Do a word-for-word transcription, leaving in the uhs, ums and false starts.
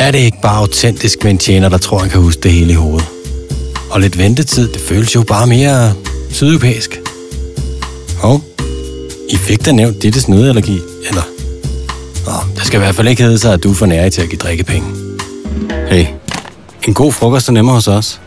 Er det ikke bare autentisk med en tjener, der tror, han kan huske det hele i hovedet? Og lidt ventetid, det føles jo bare mere sydeuropæisk. Hov, I fik da nævnt Dittes nødallergi, eller? Nå, det skal i hvert fald ikke hedde sig, at du er for nær til at give drikkepenge. Hey, en god frokost er nemmere hos os.